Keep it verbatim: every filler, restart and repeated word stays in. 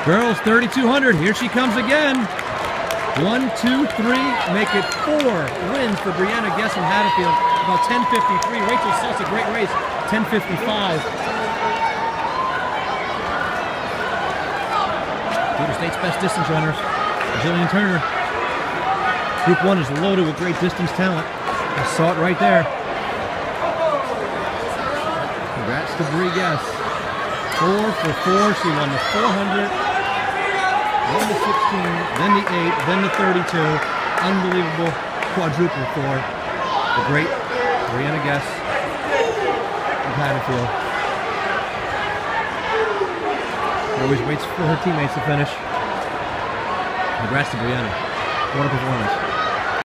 Girls thirty-two hundred, here she comes again. One, two, three, make it four wins for Brianna Guess from Hatfield. About ten fifty-three. Rachel Suss, a great race, ten fifty-five. Peter State's best distance runners, Jillian Turner. Group one is loaded with great distance talent. I saw it right there. Congrats to Bri Guess. Four for four, she won the four hundred. Then the sixteen, then the eight, then the thirty-two. Unbelievable quadruple for the great Brianna Guess of Hatfield. Always waits for her teammates to finish. Congrats to Brianna. What a performance.